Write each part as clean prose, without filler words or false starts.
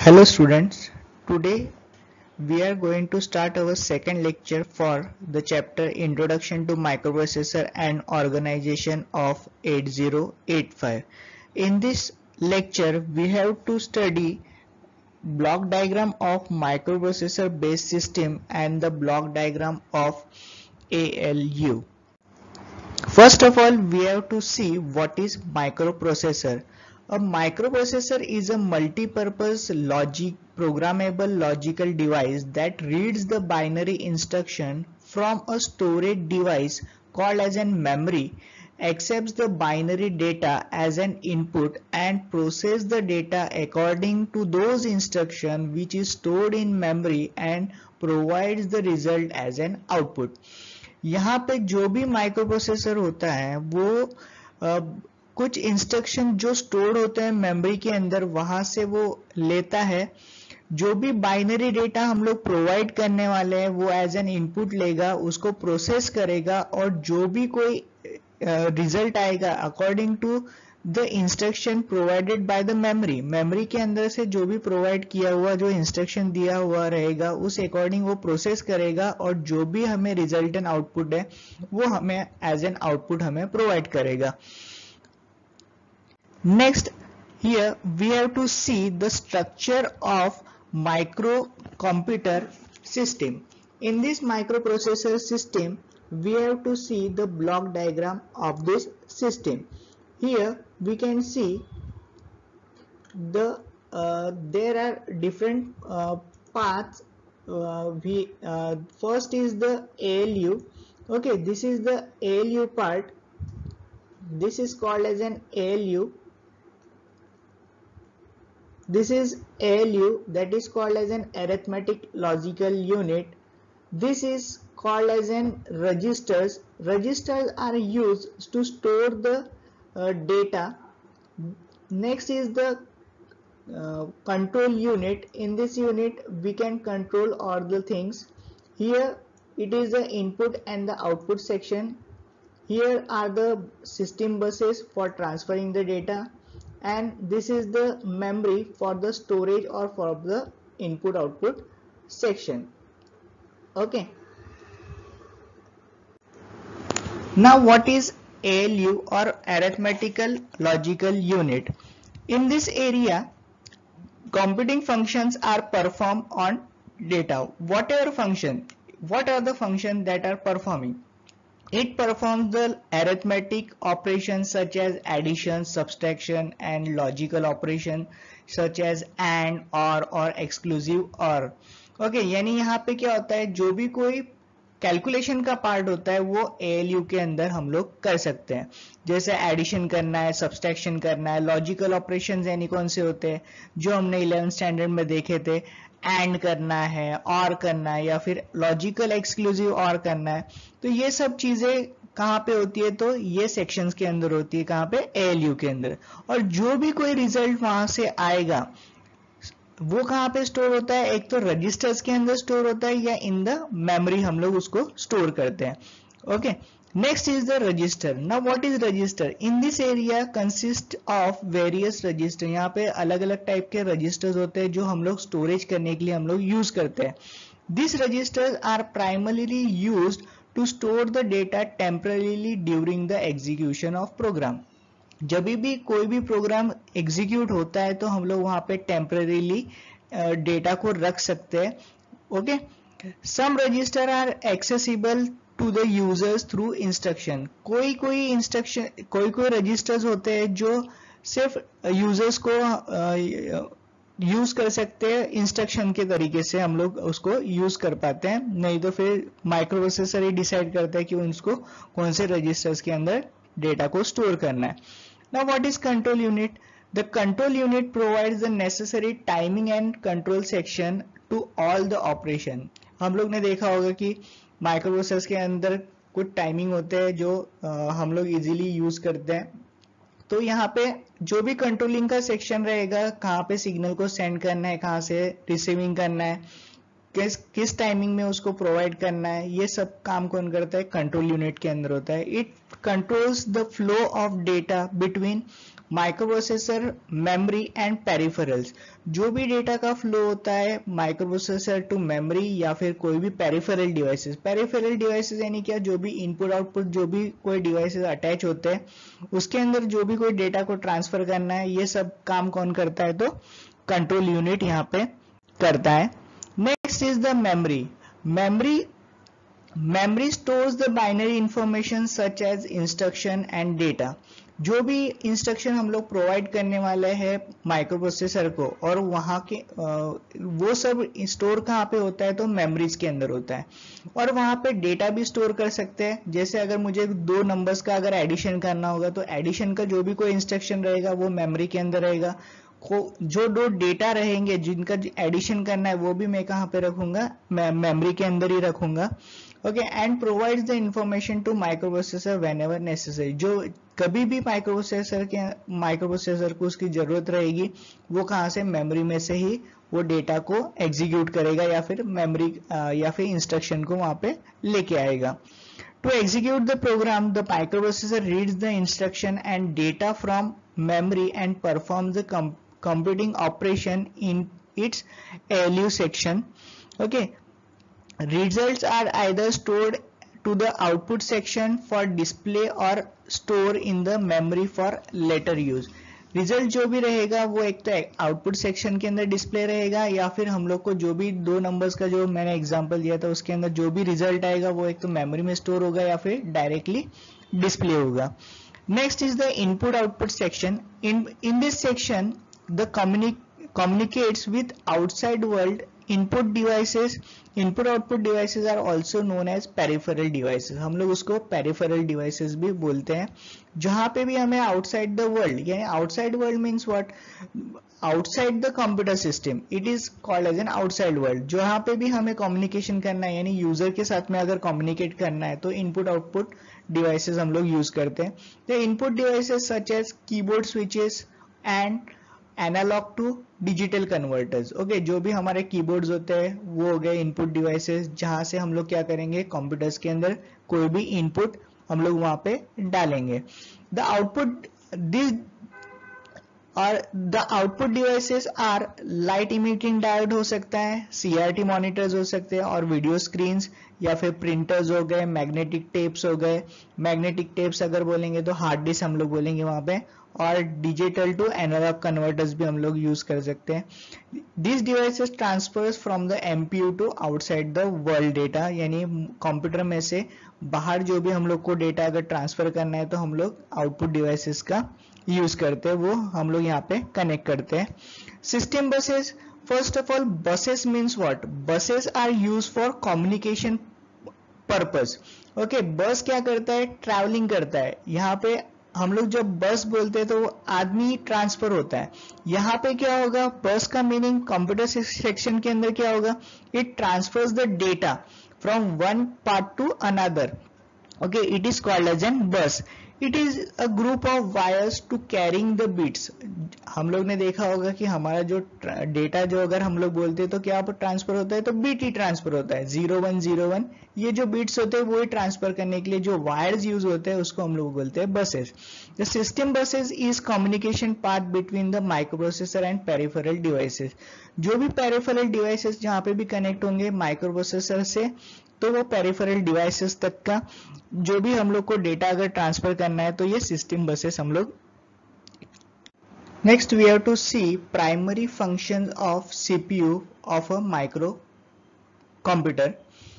Hello students, today we are going to start our second lecture for the chapter Introduction to Microprocessor and Organization of 8085. In this lecture we have to study block diagram of microprocessor based system and the block diagram of ALU. First of all, we have to see what is microprocessor. A microprocessor is a multi-purpose programmable logical device that reads the binary instruction from a storage device called as an memory, accepts the binary data as an input and process the data according to those instructions which is stored in memory and provides the result as an output. यहाँ पे जो भी micro processor होता है वो कुछ instruction जो stored होते हैं मेमोरी के अंदर वहां से वो लेता है। जो भी बाइनरी डेटा हम लोग प्रोवाइड करने वाले हैं वो एज एन इनपुट लेगा, उसको प्रोसेस करेगा और जो भी कोई रिजल्ट आएगा according to the instruction provided by the memory के अंदर से जो भी प्रोवाइड किया हुआ जो इंस्ट्रक्शन दिया हुआ रहेगा उस अकॉर्डिंग वो प्रोसेस करेगा और जो भी हमें रिजल्टेंट आउटपुट है वो हमें एज एन आउटपुट हमें प्रोवाइड करेगा। Next here we have to see the structure of microcomputer system. In this microprocessor system we have to see the block diagram of this system. Here we can see the there are different paths. First is the ALU. Okay, this is the ALU part. This is called as an ALU. This is ALU, that is called as an arithmetic logical unit. This is called as an registers. Registers are used to store the data. Next is the control unit. In this unit we can control all the things. Here it is the input and the output section. Here are the system buses for transferring the data, and this is the memory for the storage or for the input output section. Okay. Now what is ALU or arithmetical logical unit? In this area computing functions are performed on data. What are the functions that are performing? It performs the arithmetic operations such as addition, subtraction and logical operation such as AND, or exclusive OR. Okay, यानी यहाँ पे क्या होता है, जो भी कोई calculation का पार्ट होता है वो ALU के अंदर हम लोग कर सकते हैं। जैसे एडिशन करना है, सब्सट्रैक्शन करना है। लॉजिकल ऑपरेशंस यानी कौन से होते हैं जो हमने 11th स्टैंडर्ड में देखे थे, एंड करना है, और करना है, या फिर लॉजिकल एक्सक्लूसिव और करना है। तो ये सब चीजें कहाँ पे होती है, तो ये सेक्शंस के अंदर होती है, कहाँ पे ALU के अंदर। और जो भी कोई रिजल्ट वहां से आएगा वो कहाँ पे स्टोर होता है, एक तो रजिस्टर्स के अंदर स्टोर होता है या इन द मेमोरी हम लोग उसको स्टोर करते हैं। Okay, next is the register. Now what is register? In this area consist of various register. यहाँ पे अलग अलग टाइप के रजिस्टर्स होते हैं जो हम लोग स्टोरेज करने के लिए हम लोग यूज करते हैं। This registers are primarily used to store the data temporarily during the execution of program. जब भी कोई भी प्रोग्राम एग्जीक्यूट होता है तो हम लोग वहां पे टेम्पररीली डेटा को रख सकते हैं। Okay, some register are accessible to the users through instruction. कोई रजिस्टर्स होते हैं जो सिर्फ यूजर्स को यूज कर सकते हैं, इंस्ट्रक्शन के तरीके से हम लोग उसको यूज कर पाते हैं, नहीं तो फिर माइक्रो प्रोसेसर ही डिसाइड करता है कि उसको कौन से रजिस्टर्स के अंदर डेटा को स्टोर करना है। Now what is control unit? The control unit provides the necessary timing and control section to all the operation. हम लोग ने देखा होगा कि माइक्रोप्रोसेसर के अंदर कुछ टाइमिंग होते हैं जो हम लोग इजीली यूज करते हैं। तो यहाँ पे जो भी कंट्रोलिंग का सेक्शन रहेगा, कहाँ पे सिग्नल को सेंड करना है, कहाँ से रिसीविंग करना है, किस टाइमिंग में उसको प्रोवाइड करना है, ये सब काम कौन करता है, कंट्रोल यूनिट के अंदर होता है। It controls the flow of data between microprocessor, memory and peripherals. जो भी डेटा का फ्लो होता है माइक्रो प्रोसेसर टू मेमोरी या फिर कोई भी पेरिफेरल डिवाइसेस। पेरिफेरल डिवाइसेस यानी क्या, जो भी इनपुट आउटपुट जो भी कोई डिवाइसेस अटैच होते हैं उसके अंदर जो भी कोई डेटा को ट्रांसफर करना है, ये सब काम कौन करता है, तो कंट्रोल यूनिट यहाँ पे करता है। Next is the memory. Memory stores the binary information such as instruction and data. जो भी इंस्ट्रक्शन हम लोग प्रोवाइड करने वाले हैं माइक्रो प्रोसेसर को, और वहां के वो सब स्टोर कहाँ पे होता है, तो मेमोरीज के अंदर होता है। और वहां पे डेटा भी स्टोर कर सकते हैं। जैसे अगर मुझे दो नंबर्स का अगर एडिशन करना होगा तो एडिशन का जो भी कोई इंस्ट्रक्शन रहेगा वो मेमोरी के अंदर रहेगा। जो दो डेटा रहेंगे जिनका एडिशन करना है वो भी मैं कहाँ पे रखूंगा, मेमोरी के अंदर ही रखूंगा। Okay, and provides the information to microprocessor whenever necessary. जो कभी भी माइक्रो प्रोसेसर को उसकी जरूरत रहेगी वो कहाँ से, मेमोरी में से ही वो डेटा को एग्जीक्यूट करेगा या फिर मेमोरी या फिर इंस्ट्रक्शन को वहां पे लेके आएगा। To execute the program, the microprocessor reads the instruction and data from memory and performs the computing operation in its ALU section. Okay, results are either stored to the output section for display or store in the memory for later use. Result जो भी रहेगा वो एक तो output section के अंदर display रहेगा, या फिर हम लोग को जो भी दो नंबर्स का जो मैंने एग्जांपल दिया था उसके अंदर जो भी रिजल्ट आएगा वो एक तो मेमोरी में स्टोर होगा या फिर डायरेक्टली डिस्प्ले होगा। Next is the input output section. In this section the communicates with outside world. Input output devices are also known as peripheral devices. हम लोग उसको peripheral devices भी बोलते हैं। जहां पे भी हमें outside the world, यानी outside world means what, outside the computer system, it is called as an outside world। जहां पे भी हमें communication करना है, यानी यूजर के साथ में अगर communicate करना है तो input output devices हम लोग यूज करते हैं। तो input devices such as keyboard switches and analogue to digital converters. Okay, जो भी हमारे कीबोर्ड्स होते हैं वो हो गए इनपुट डिवाइसेस, जहां से हम लोग क्या करेंगे, कंप्यूटर्स के अंदर कोई भी इनपुट हम लोग वहां पे डालेंगे। The output devices are light emitting diode हो सकता है, सीआरटी मॉनिटर्स हो सकते हैं, और वीडियो स्क्रीन्स या फिर प्रिंटर्स हो गए, मैग्नेटिक टेप्स हो गए। मैग्नेटिक टेप्स अगर बोलेंगे तो हार्ड डिस्क हम लोग बोलेंगे वहां पे, और डिजिटल टू एनालॉग कन्वर्टर्स भी हम लोग यूज कर सकते हैं। This devices transfers from the MPU to outside the world data, यानी कंप्यूटर में से बाहर जो भी हम लोग को डेटा अगर ट्रांसफर करना है तो हम लोग आउटपुट डिवाइसेस का यूज करते हैं, वो हम लोग यहाँ पे कनेक्ट करते हैं। System buses, first of all buses means what, buses are use for communication purpose. Okay, bus क्या करता है, ट्रैवलिंग करता है। यहाँ पे हम लोग जब बस बोलते हैं तो वो आदमी ट्रांसफर होता है। यहाँ पे क्या होगा, बस का मीनिंग कंप्यूटर सेक्शन के अंदर क्या होगा, it transfers the data from one part to another. Okay, it is called as an bus. It is a group of wires to carrying the bits. हम लोग ने देखा होगा कि हमारा जो डेटा जो अगर हम लोग बोलते हैं तो क्या ट्रांसफर होता है, तो बिट ही ट्रांसफर होता है, 0101। ये जो बिट्स होते हैं वो ही ट्रांसफर करने के लिए जो वायर्स यूज होते हैं उसको हम लोग बोलते हैं buses. The system buses is communication path between the microprocessor and peripheral devices. जो भी पेरिफेरल डिवाइसेस जहां पे भी कनेक्ट होंगे माइक्रो प्रोसेसर से, तो वो पेरिफेरल डिवाइसेस तक का जो भी हम लोग को डेटा अगर ट्रांसफर करना है तो ये सिस्टम बसेस हम लोग। Next we have to see primary functions of CPU of a microcomputer.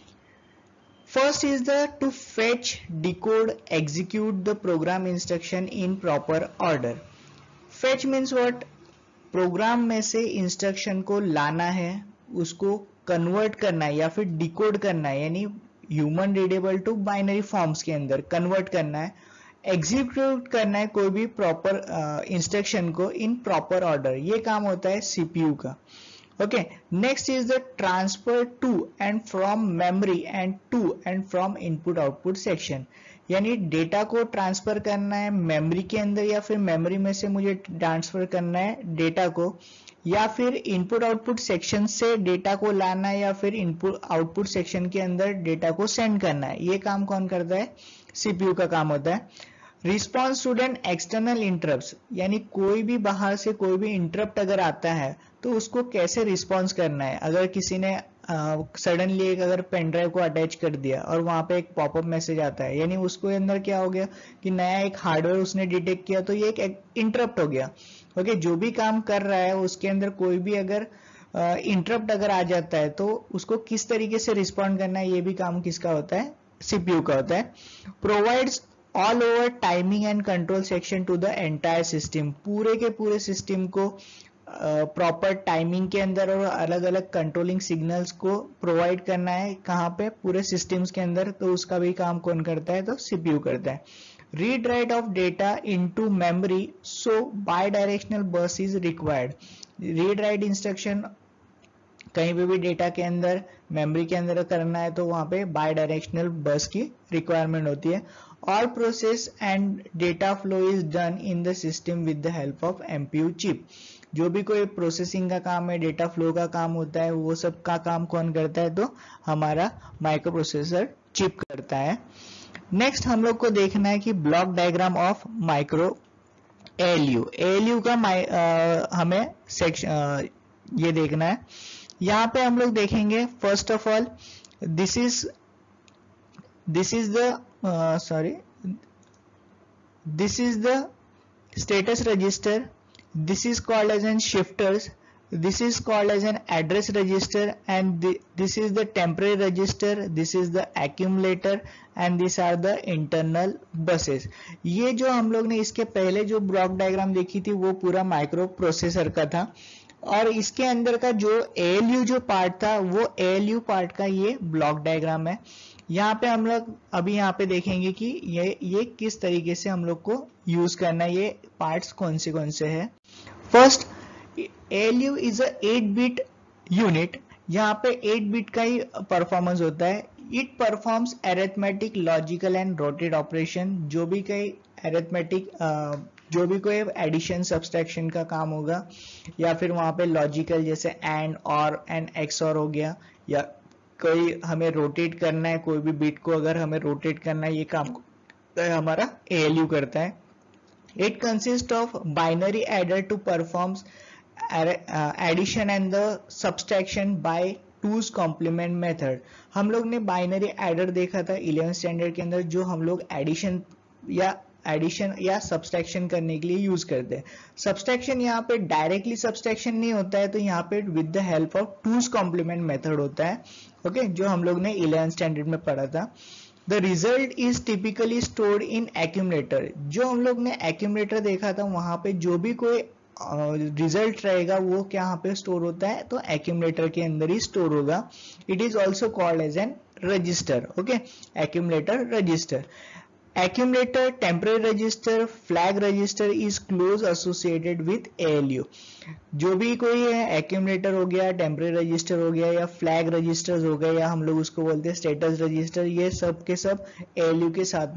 First is to fetch, decode, execute the program instruction in proper order. Fetch means what? Program में से instruction को लाना है, उसको convert करना है या फिर डिकोड करना है, यानी human readable to binary forms के अंदर कन्वर्ट करना है, एग्जीक्यूट करना है कोई भी प्रॉपर इंस्ट्रक्शन को इन प्रॉपर ऑर्डर। ये काम होता है सीपीयू का। Okay, next is the transfer to and from memory and to and from input output section। यानी डेटा को ट्रांसफर करना है मेमोरी के अंदर या फिर मेमोरी में से मुझे ट्रांसफर करना है डेटा को, या फिर इनपुट आउटपुट सेक्शन से डेटा को लाना है या फिर इनपुट आउटपुट सेक्शन के अंदर डेटा को सेंड करना है। ये काम कौन करता है, सीपीयू का काम होता है। Response to an external interrupt, यानी कोई भी बाहर से कोई भी इंटरप्ट अगर आता है तो उसको कैसे रिस्पॉन्स करना है। अगर किसी ने सडनली एक अगर पेन ड्राइव को अटैच कर दिया और वहां पे एक पॉपअप मैसेज आता है, यानी उसको अंदर क्या हो गया कि नया एक हार्डवेयर उसने डिटेक्ट किया, तो ये एक इंटरप्ट हो गया। ओके, जो भी काम कर रहा है उसके अंदर कोई भी अगर इंटरप्ट अगर आ जाता है तो उसको किस तरीके से रिस्पॉन्ड करना है, ये भी काम किसका होता है, सीपीयू का होता है। Provides all over timing and control section to the entire system, पूरे के पूरे सिस्टम को प्रॉपर टाइमिंग के अंदर और अलग अलग कंट्रोलिंग सिग्नल्स को प्रोवाइड करना है, कहाँ पे, पूरे सिस्टम्स के अंदर। तो उसका भी काम कौन करता है, तो सीपीयू करता है। Read write of data into memory, so bi directional bus is required. Read write instruction कहीं पे भी डेटा के अंदर मेमोरी के अंदर करना है तो वहां पे बाय डायरेक्शनल बस की रिक्वायरमेंट होती है। All process and data flow is done in the system with the help of MPU chip. जो भी कोई प्रोसेसिंग का काम है, डेटा फ्लो का काम होता है, वो सब का काम कौन करता है, तो हमारा माइक्रो प्रोसेसर चिप करता है। नेक्स्ट हम लोग को देखना है कि block diagram of micro ALU. ALU का हमें सेक्शन ये देखना है। यहाँ पे हम लोग देखेंगे, first of all this is the status register, this is called as an shifters, this is called as an address register, and this is the temporary register, this is the accumulator, and these are the internal buses। ये जो हम लोग ने इसके पहले जो block diagram देखी थी वो पूरा माइक्रो प्रोसेसर का था, और इसके अंदर का जो ALU जो पार्ट था वो ALU पार्ट का ये ब्लॉक डायग्राम है। यहाँ पे हम लोग अभी यहाँ पे देखेंगे कि ये किस तरीके से हम लोग को यूज करना है, ये पार्ट्स कौन से है। फर्स्ट, ALU इज अ 8-बिट यूनिट। यहाँ पे 8 बिट का ही परफॉर्मेंस होता है। It performs arithmetic, logical and rotate operation. जो भी कोई एडिशन सब्सट्रैक्शन का काम होगा, या फिर वहां पे लॉजिकल जैसे एंड, और एंड, एक्सऑर हो गया, या कोई हमें रोटेट करना है, कोई भी बिट को अगर हमें रोटेट करना है, ये काम हमारा ALU करता है। It consist of binary adder to performs addition and the subtraction by two's complement method. हम लोग ने बाइनरी एडर देखा था 11th स्टैंडर्ड के अंदर, जो हम लोग एडिशन या सब्सट्रैक्शन करने के लिए यूज करते हैं। सब्सट्रैक्शन यहाँ पे डायरेक्टली सब्सट्रैक्शन नहीं होता है, तो यहाँ पे with the help of two's complement method होता है। ओके, जो हम लोग ने 11th स्टैंडर्ड में पढ़ा था। The result is typically stored in accumulator. जो हम लोग ने एक्यूमुलेटर देखा था, वहां पे जो भी कोई रिजल्ट रहेगा वो क्या यहाँ पे स्टोर होता है, तो एक्यूमुलेटर के अंदर ही स्टोर होगा। It is also called as an register. Okay, accumulator register. Accumulator, temporary register, flag register is close associated with ALU। जो भी कोई है, accumulator हो गया, temporary register हो गया, या flag registers हो गए, या हम लोग उसको बोलते हैं status register, ये सब के सब ALU के साथ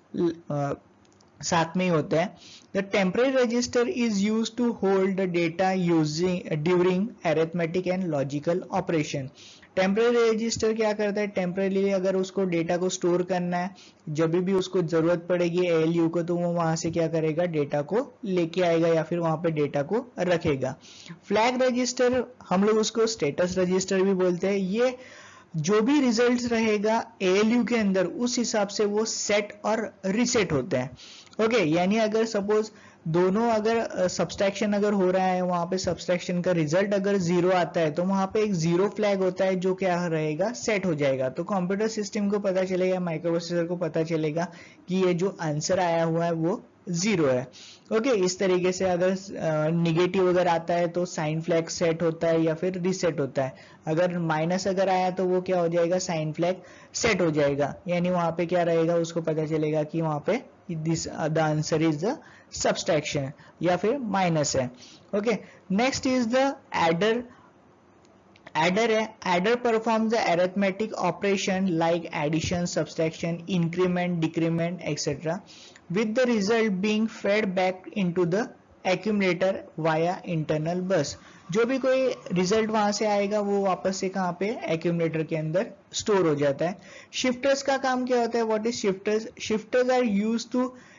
में ही होते हैं। The temporary register is used to hold the data during arithmetic and logical operation। Temporary register क्या करता है, टेम्परेरी अगर उसको डेटा को स्टोर करना है, जब भी उसको जरूरत पड़ेगी ALU को, तो वो वहां से क्या करेगा, डेटा को लेके आएगा या फिर वहां पे डेटा को रखेगा। फ्लैग रजिस्टर हम लोग उसको स्टेटस रजिस्टर भी बोलते हैं। ये जो भी रिजल्ट्स रहेगा ALU के अंदर, उस हिसाब से वो सेट और रिसेट होते हैं। ओके, यानी अगर सपोज दोनों अगर सब्सट्रैक्शन अगर हो रहा है, वहां पे सब्सट्रैक्शन का रिजल्ट अगर 0 आता है, तो वहां पे एक 0 फ्लैग होता है जो क्या रहेगा, सेट हो जाएगा। तो कंप्यूटर सिस्टम को पता चलेगा, माइक्रो प्रोसेसर को पता चलेगा कि ये जो आंसर आया हुआ है वो 0 है। ओके, इस तरीके से अगर निगेटिव अगर आता है तो साइन फ्लैग सेट होता है या फिर रीसेट होता है। अगर माइनस अगर आया तो वो क्या हो जाएगा, साइन फ्लैग सेट हो जाएगा। यानी वहां पे क्या रहेगा, उसको पता चलेगा कि वहां पे the answer is the subtraction या फिर माइनस है। Okay, next is the adder. Adder है, adder performs the arithmetic operation like addition, subtraction, increment, decrement etcetera, with the result being fed back into the accumulator via internal bus। जो भी कोई result वहां से आएगा वो वापस से कहाँ पे, एक्यूमुलेटर के अंदर स्टोर हो जाता है। शिफ्टर्स का काम क्या होता है, what is shifters? Shifters are used to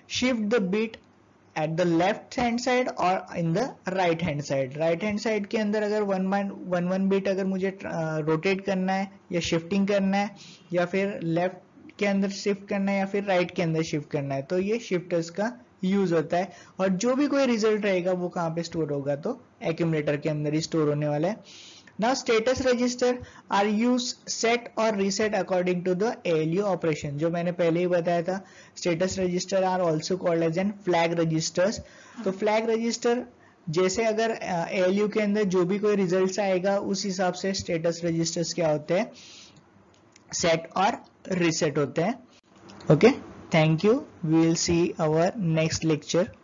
shift the bit at the left hand side और in the right hand side. Right hand side के अंदर अगर वन बिट अगर मुझे रोटेट करना है या शिफ्टिंग करना है, या फिर लेफ्ट के अंदर शिफ्ट करना है या फिर राइट के अंदर शिफ्ट करना है, तो ये शिफ्टर्स का यूज होता है। और जो भी कोई रिजल्ट रहेगा वो कहाँ पे स्टोर होगा, तो एक्यूमुलेटर के अंदर ही स्टोर होने वाला है। Now status register are used set or reset according to the ALU operation। जो मैंने पहले ही बताया था, status register are also called as an flag registers। तो flag register जैसे अगर ALU के अंदर जो भी कोई रिजल्ट आएगा उस हिसाब से status registers क्या होते हैं, set और reset होते हैं। Okay, thank you, we will see our next lecture।